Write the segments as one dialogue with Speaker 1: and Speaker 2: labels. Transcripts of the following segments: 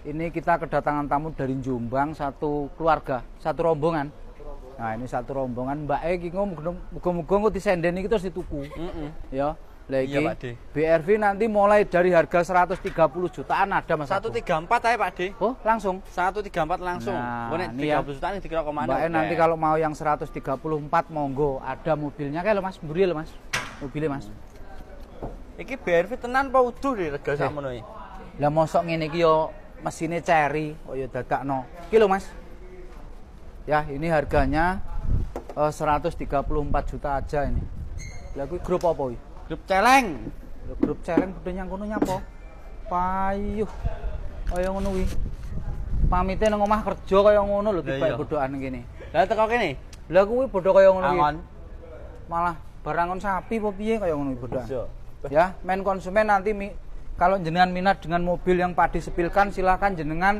Speaker 1: Ini kita kedatangan tamu dari Jombang, satu keluarga, satu rombongan. Nah, ini satu rombongan. Mbak Eki muga-muga kok disendeni iki terus dituku. Ya. Lah iki
Speaker 2: Iya, Pak De.
Speaker 1: BRV nanti mulai dari harga 130 jutaan ada Mas.
Speaker 2: 134 aja Pak De.
Speaker 1: Oh, langsung.
Speaker 2: 134 langsung.
Speaker 1: Nah,
Speaker 2: Nek
Speaker 1: ini ya.
Speaker 2: 30 jutaan dikira kemana?
Speaker 1: Mbak nanti kalau mau yang 134 monggo, ada mobilnya kayak lo Mas, mburi lo Mas. Mobilnya Mas.
Speaker 2: Iki BRV tenan apa uduh di rega sakmono iki?
Speaker 1: Lah mosok ngene iki yo mesinnya Cherry, oh ya dadakno. Iki lho Mas. Ya, ini harganya 134 juta aja ini. Lah kuwi grup apa iki?
Speaker 2: Grup celeng.
Speaker 1: Lho grup celeng budhe nyang kono nyapa? Payuh. Kaya ngono kuwi. Pamite nang omah kerja kaya ngono lho tiba bodokan kene.
Speaker 2: Lah teko kene.
Speaker 1: Lah kuwi bodoh kaya ngono kuwi.
Speaker 2: Angon.
Speaker 1: Malah barangon sapi apa piye kaya ngono bodohan. Ya, main konsumen nanti kalau jenengan minat dengan mobil yang Pak disepilkan silahkan jenengan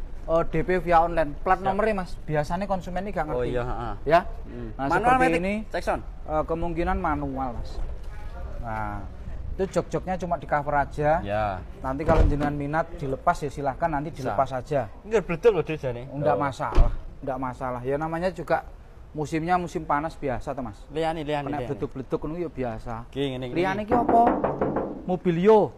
Speaker 1: DP via online. Plat nomornya Mas, biasanya konsumen ini gak ngerti.
Speaker 2: Oh iya, heeh.
Speaker 1: Ya. Nah,
Speaker 2: Manual
Speaker 1: seperti
Speaker 2: matic,
Speaker 1: ini
Speaker 2: Texon.
Speaker 1: Kemungkinan manual Mas. Nah, itu jok-joknya cuma di cover aja.
Speaker 2: Ya.
Speaker 1: Nanti kalau jenengan minat dilepas ya silahkan nanti dilepas aja.
Speaker 2: Enggak bledek loh jane.
Speaker 1: Enggak masalah, enggak masalah. Ya namanya juga musimnya musim panas biasa tuh Mas.
Speaker 2: Liyane.
Speaker 1: Kena bleduk-bleduk ngono ya biasa.
Speaker 2: Ki ngene iki.
Speaker 1: Liyane iki apa? Mobilio.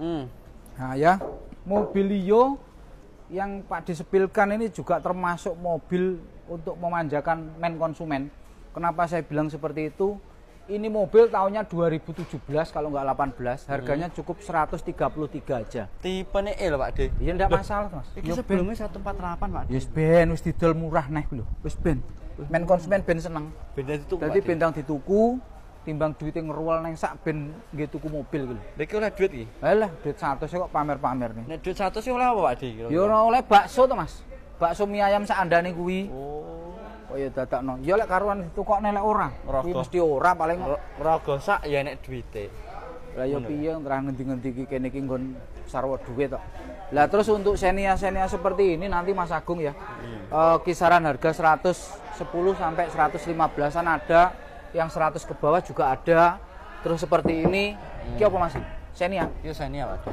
Speaker 1: Nah ya, Mobilio yang Pak disepilkan ini juga termasuk mobil untuk memanjakan main konsumen. Kenapa saya bilang seperti itu? Ini mobil tahunnya 2017 kalau nggak 18, harganya cukup 133 aja.
Speaker 2: Tipene E lho Pak De.
Speaker 1: Iya enggak masalah, Mas.
Speaker 2: Iki sebelumnya 148 Pak De.
Speaker 1: Yes ben wis didol murah neh lho. Wis ben. Main konsumen ben seneng.
Speaker 2: Benda dituku.
Speaker 1: Dadi bendang dituku, timbang duit ngeruwal neng sak ben nggih tuku mobil gitu.
Speaker 2: Lha iki oleh duit iki.
Speaker 1: Alah, duit 100 kok pamer-pamer nih.
Speaker 2: Nek duit 100 sih oleh apa Pak De?
Speaker 1: Ya ora oleh bakso to, Mas. Bakso mie ayam sak andane kuwi.
Speaker 2: Oh.
Speaker 1: Oh ya dadakno. Ya lek karuan ditukokne lek ora. Kuwi mesti ora paling
Speaker 2: raga sak ya nek duite.
Speaker 1: Lah ya piye terang ngendi-ngendi iki kene iki nggon sarwa duit tok. Lah terus untuk Xenia seperti ini nanti Mas Agung ya. Kisaran harga 110 sampai 115-an ada, yang 100 ke bawah juga ada. Terus seperti ini, iki apa Mas? Xenia.
Speaker 2: Iya Xenia Pak De.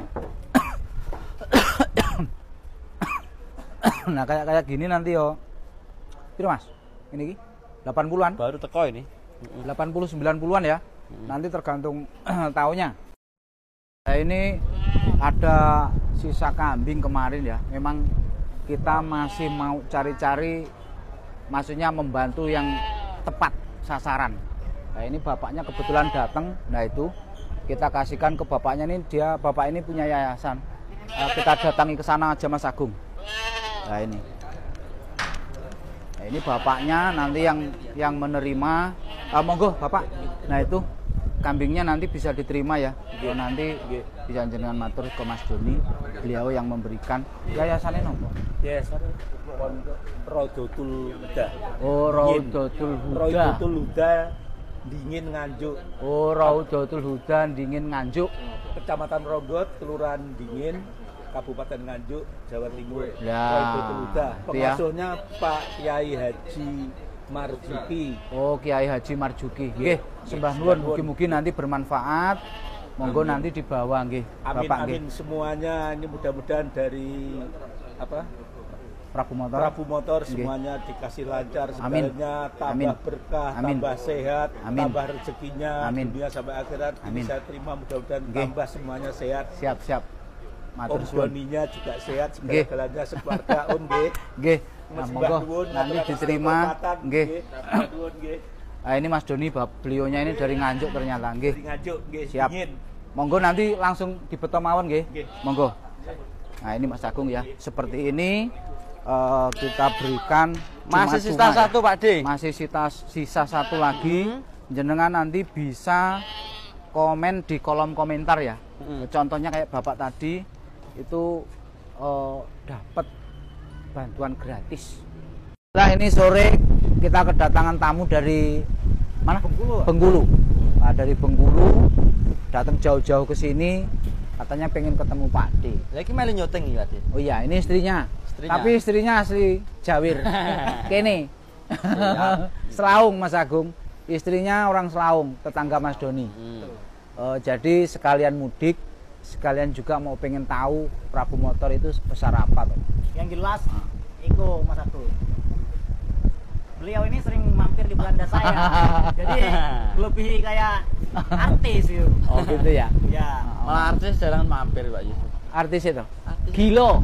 Speaker 1: Nah, kayak gini nanti yo. Piro Mas? Ini iki 80-an.
Speaker 2: Baru teko ini.
Speaker 1: 80 90-an ya. Nanti tergantung tahunnya. Nah, ini ada sisa kambing kemarin ya. Memang kita masih mau cari-cari, maksudnya membantu yang tepat sasaran. Nah, ini bapaknya kebetulan datang. Nah, itu kita kasihkan ke bapaknya ini, bapak ini punya yayasan. Kita datangi ke sana aja Mas Agung. Nah, ini. Nah, ini bapaknya nanti yang menerima. Monggo Bapak. Nah, itu kambingnya nanti bisa diterima ya. Dia nanti bisa jenengan matur ke Mas Doni, beliau yang memberikan. Yayasannya nopo?
Speaker 3: Yayasan Raudatul Huda.
Speaker 1: Oh, Raudatul Huda.
Speaker 3: Raudatul Huda Dingin Nganjuk.
Speaker 1: Oh, Raudatul Huda Dingin Nganjuk.
Speaker 3: Kecamatan Ronggot, Kelurahan Dingin, Kabupaten Nganjuk, Jawa Timur.
Speaker 1: Ya.
Speaker 3: Raudatul Huda.
Speaker 1: Ya.
Speaker 3: Pengasuhnya Pak Kiai Haji Marzuki.
Speaker 1: Oh, Kiai Haji Marzuki. Nggih, sembah nuwun, mugi-mugi nanti bermanfaat. Monggo nanti dibawa nggih,
Speaker 3: Amin,
Speaker 1: Bapak nggih.
Speaker 3: amin semuanya. Ini mudah-mudahan dari apa?
Speaker 1: Prabu Motor.
Speaker 3: Prabu Motor
Speaker 1: Nggih.
Speaker 3: semuanya dikasih lancar
Speaker 1: Amin.
Speaker 3: segalanya, tambah
Speaker 1: Amin.
Speaker 3: berkah,
Speaker 1: Amin.
Speaker 3: tambah sehat,
Speaker 1: Amin.
Speaker 3: tambah rezekinya
Speaker 1: Amin.
Speaker 3: dunia sampai akhirat. Ini
Speaker 1: Amin.
Speaker 3: saya terima, mudah-mudahan
Speaker 1: Nggih.
Speaker 3: tambah semuanya sehat.
Speaker 1: Siap. Matur
Speaker 3: Om
Speaker 1: suwun.
Speaker 3: Doninya juga sehat,
Speaker 1: Nggih.
Speaker 3: segala-galanya sekeluarga Om nggih.
Speaker 1: Nggih. Nah,
Speaker 3: Sembah
Speaker 1: monggo
Speaker 3: nuwun,
Speaker 1: nanti
Speaker 3: matur
Speaker 1: diterima.
Speaker 3: kehormatan,
Speaker 1: Nggih.
Speaker 3: Sembah nuwun, nggih.
Speaker 1: Nah, ini Mas Doni, beliaunya ini dari Nganjuk ternyata nggih.
Speaker 3: Di Nganjuk nggih,
Speaker 1: Siap.
Speaker 3: dingin.
Speaker 1: Monggo nanti langsung dibeto mawon nggih.
Speaker 3: Nggih.
Speaker 1: Monggo. Nah, ini Mas Agung ya. Seperti ini kita berikan
Speaker 2: Masih
Speaker 1: cuma-cuma
Speaker 2: sisa
Speaker 1: ya.
Speaker 2: satu Pak De.
Speaker 1: Masih sisa satu lagi. Jenengan nanti bisa komen di kolom komentar ya. Contohnya kayak Bapak tadi itu dapat bantuan gratis. Nah, ini sore kita kedatangan tamu dari mana? Bengkulu. Nah, dari Bengkulu datang jauh-jauh ke sini, katanya pengen ketemu Pak D.
Speaker 2: Lagi melu nyoteng iki Pak De.
Speaker 1: Oh iya, ini istrinya. Tapi istrinya asli Jawir. Kene. Selaung Mas Agung. Istrinya orang Selaung, tetangga Mas Doni. Jadi sekalian mudik sekalian juga mau pengen tahu Prabu Motor itu sebesar apa tuh.
Speaker 4: Yang jelas, Iko Mas Agus. Beliau ini sering mampir di Belanda saya. Jadi lebih kayak artis yuk.
Speaker 1: Oh gitu ya.
Speaker 4: Ya.
Speaker 2: Malah artis jarang mampir Pak Yusuf.
Speaker 1: Artis itu. Gilo.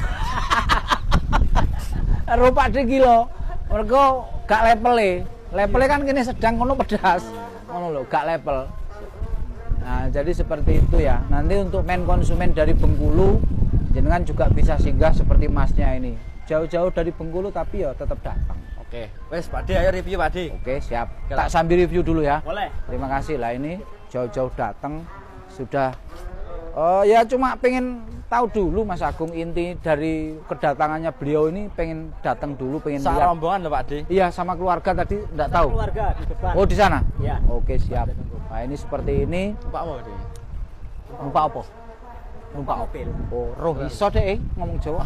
Speaker 1: Rupa de gilo. Mergo gak level. Levelnya kan kini sedang ngono pedas. Ngono lho, gak level. Nah, jadi seperti itu ya. Nanti untuk main konsumen dari Bengkulu jenengan juga bisa singgah seperti masnya ini. Jauh-jauh dari Bengkulu tapi ya tetap datang.
Speaker 2: Oke, wes Pak De, ayo review Pak De.
Speaker 1: Oke, siap.
Speaker 2: Oke,
Speaker 1: Tak sambil review dulu ya.
Speaker 4: Boleh.
Speaker 1: Terima kasih lah, ini jauh-jauh datang sudah. Ya cuma pengen tahu dulu Mas Agung, inti dari kedatangannya beliau ini pengen datang dulu, pengen
Speaker 2: Sak
Speaker 1: lihat.
Speaker 2: rombongan loh Pak De.
Speaker 1: Iya, sama keluarga tadi enggak tahu.
Speaker 4: Keluarga di depan.
Speaker 1: Oh, di sana?
Speaker 4: Iya.
Speaker 1: Oke, siap. Nah, ini seperti ini.
Speaker 2: Pak mau De.
Speaker 1: Numpak apa? Numpak
Speaker 4: mobil.
Speaker 1: Oh, roh iso deh ngomong Jawa.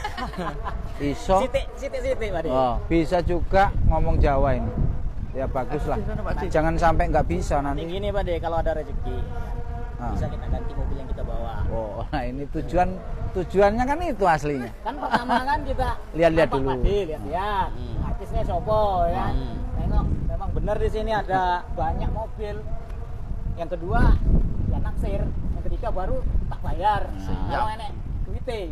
Speaker 1: Iso.
Speaker 4: Sitik Pak De.
Speaker 1: Oh, bisa juga ngomong Jawa ini. Ya bagus lah. Jangan sampai nggak bisa
Speaker 4: Nanti
Speaker 1: nanti.
Speaker 4: gini Pak De, kalau ada rezeki bisa kita ganti mobil yang kita bawa.
Speaker 1: Oh, nah ini tujuannya kan itu aslinya.
Speaker 4: Kan pertama kan kita
Speaker 1: Lihat-lihat
Speaker 4: apa,
Speaker 1: dulu.
Speaker 4: Pak De, lihat-lihat. Artisnya sopo ya. Tengok, memang benar di sini ada banyak mobil. Yang kedua, ya naksir. Yang ketiga baru tak bayar. Kalau enek duite.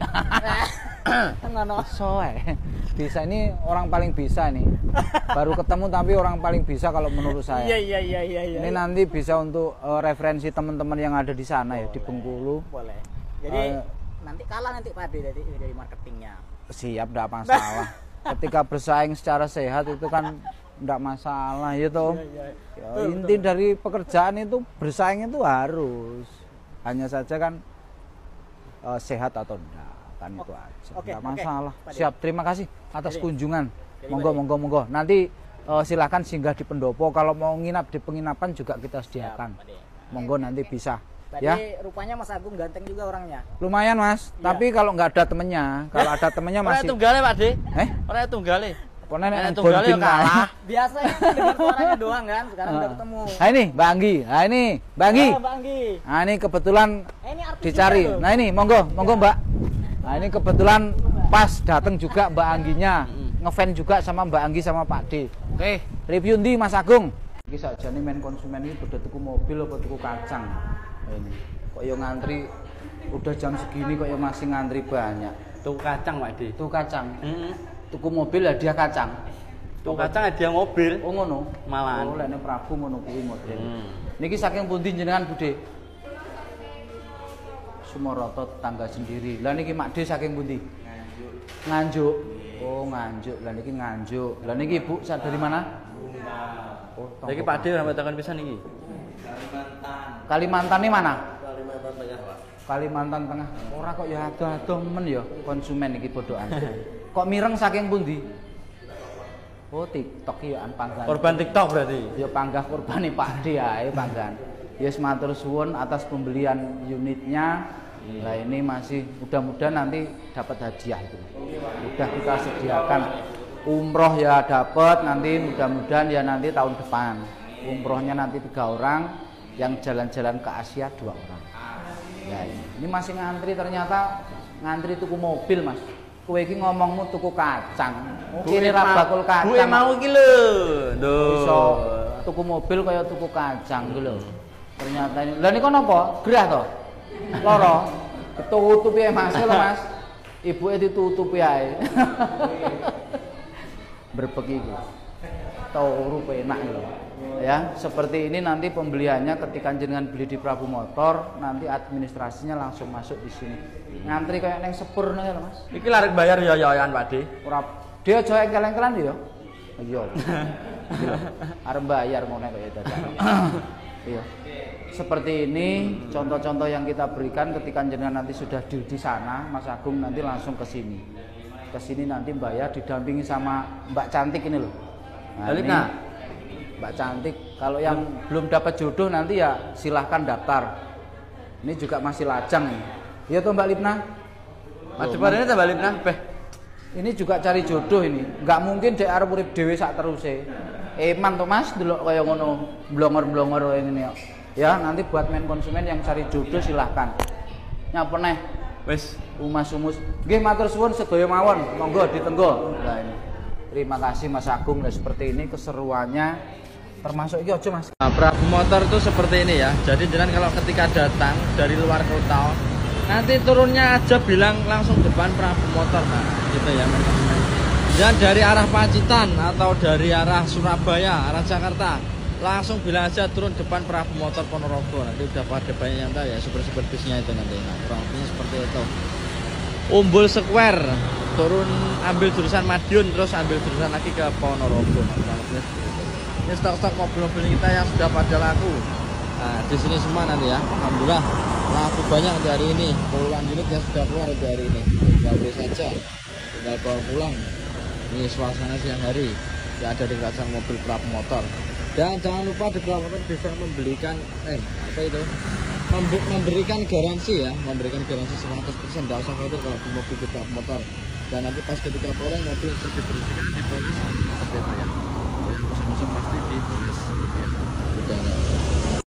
Speaker 4: Ngono.
Speaker 1: Bisa ini orang paling bisa nih. Baru ketemu tapi orang paling bisa kalau menurut saya.
Speaker 4: Iya.
Speaker 1: Ini nanti bisa untuk referensi teman-teman yang ada di sana ya, di Bengkulu.
Speaker 4: Boleh. Jadi nanti kalah nanti Pak De dari marketingnya.
Speaker 1: Siap, enggak masalah. Ketika bersaing secara sehat itu kan enggak masalah ya toh. Ya, inti dari pekerjaan itu bersaing itu harus. Hanya saja kan sehat atau enggak, kan itu aja. Enggak masalah. Siap, terima kasih atas kunjungan. Monggo. Nanti silakan singgah di pendopo, kalau mau nginap di penginapan juga kita sediakan. Monggo nanti bisa.
Speaker 4: Tadi
Speaker 1: Ya.
Speaker 4: rupanya Mas Agung ganteng juga orangnya.
Speaker 1: Lumayan Mas, tapi kalau nggak ada temennya, kalau ada temennya
Speaker 2: Orang
Speaker 1: masih.
Speaker 2: tunggale Pak De.
Speaker 1: Eh?
Speaker 2: Orang tunggale.
Speaker 1: Pokoknya
Speaker 2: Nenek
Speaker 1: nek
Speaker 2: tunggal
Speaker 1: bonding
Speaker 2: ya kalah.
Speaker 4: Biasanya kan dengar suaranya doang kan, sekarang udah ketemu.
Speaker 1: Nah ini Mbak Anggi, nah ini Mbak Anggi.
Speaker 4: Mbak Anggi.
Speaker 1: Nah ini kebetulan
Speaker 4: Ini artis
Speaker 1: dicari.
Speaker 4: juga loh.
Speaker 1: Nah ini monggo Mbak. Nah ini kebetulan pas datang juga Mbak Angginya, ngefans juga sama Mbak Anggi sama Pak D. Oke, review ndi Mas Agung? Iki sakjane main konsumen ini udah tuku mobil apa tuku kacang. Nah, ini kok yo ngantri udah jam segini kok yo masih ngantri banyak.
Speaker 2: Tuh kacang Pak De.
Speaker 1: Tuku kacang. Tuku mobil hadiah kacang.
Speaker 2: Tuh kacang hadiah mobil.
Speaker 1: Oh ngono.
Speaker 2: Malahan.
Speaker 1: Oh lek Prabu ngono kuwi model. Niki saking pundi jenengan Bude? Sumoroto tetangga sendiri. Lah niki Mak De saking pundi? Nganjuk. Oh Nganjuk. Lah niki Nganjuk. Lah niki Ibu dari mana? Oh,
Speaker 2: Lagi Pak De sampai tekan pisan iki.
Speaker 1: Kalimantan ini mana? Kalimantan Tengah, Pak. Kalimantan Tengah. Ora kok ya ado-ado men ya konsumen iki bodohan. Kok mireng saking pundi? Oh TikTok ya panggan.
Speaker 2: Korban TikTok berarti.
Speaker 1: Ya panggah kurbane Pak D ae panggan. Ya matur suwun atas pembelian unitnya. Nah ini masih mudah-mudahan nanti dapat hadiah itu. Udah kita sediakan. Umroh ya dapat nanti, mudah-mudahan ya nanti tahun depan. Umrohnya nanti 3 orang, yang jalan-jalan ke Asia 2 orang. Ya ini masih ngantri, ternyata ngantri tuku mobil Mas. Kowe iki ngomongmu tuku kacang. Kene ra bakul kacang.
Speaker 2: Gue mau iki lho.
Speaker 1: Iso tuku mobil kaya tuku kacang gitu lho. Ternyata ini. Lah niku napa? Gerah to? Loro. Ditutupi Mas lho Mas. Ibuke ditutupi ae. Berbeki iki. Turu penak lho. Ya, seperti ini nanti pembeliannya ketika jenengan beli di Prabu Motor, nanti administrasinya langsung masuk di sini. Ngantri kayak neng sepur nih Mas.
Speaker 2: Iki larik bayar ya yoyan Pak De.
Speaker 1: Ora dia aja engkel-engkelan ya. Iya. Arep bayar ngono kaya dadak. Iya. Seperti ini contoh-contoh yang kita berikan ketika jenengan nanti sudah di sana, Mas Agung nanti langsung ke sini. Ke sini nanti bayar didampingi sama Mbak Cantik ini loh. Nah, ini Mbak Cantik, kalau yang belum dapat jodoh nanti ya silahkan daftar. Ini juga masih lajang nih. Iya tuh Mbak Lipna.
Speaker 2: Mas ini tambah Lipna, beh.
Speaker 1: Ini juga cari jodoh ini. Nggak mungkin dek arep urip dhewe sak teruse. Eman to Mas, delok kaya ngono blongor-blongor ngene ya. Ya, nanti buat main konsumen yang cari jodoh silahkan. Nyapa neh
Speaker 2: Wis.
Speaker 1: umas-umus. Nggih matur suwun sedaya mawon. Monggo ditenggo. Nah ini. Terima kasih Mas Agung. Nah, seperti ini keseruannya termasuk iki aja Mas.
Speaker 2: Nah, perahu motor itu seperti ini ya. Jadi jangan kalau ketika datang dari luar kota, nanti turunnya aja bilang langsung depan perahu motor, nah gitu ya. Dan dari arah Pacitan atau dari arah Surabaya, arah Jakarta, langsung bilang aja turun depan perahu motor Ponorogo. Nanti udah pada banyak yang tahu ya, super bisnya itu nanti. Nah, perahunya seperti itu. Umbul Square, turun ambil jurusan Madiun, terus ambil jurusan lagi ke Ponorogo. Nah, ini stok-stok mobil-mobil kita yang sudah pada laku. Nah, di sini semua nanti ya. Alhamdulillah laku banyak di hari ini. Puluhan unit yang sudah keluar di hari ini. Tinggal beli saja, tinggal bawa pulang. Ini suasana siang hari yang ada di kawasan mobil perahu motor. Dan jangan lupa di perahu motor bisa membelikan memberikan garansi ya, memberikan garansi 100%. Tidak usah khawatir kalau mobil perahu motor. Dan nanti pas ketika pulang mobil terus dibersihkan, dipolis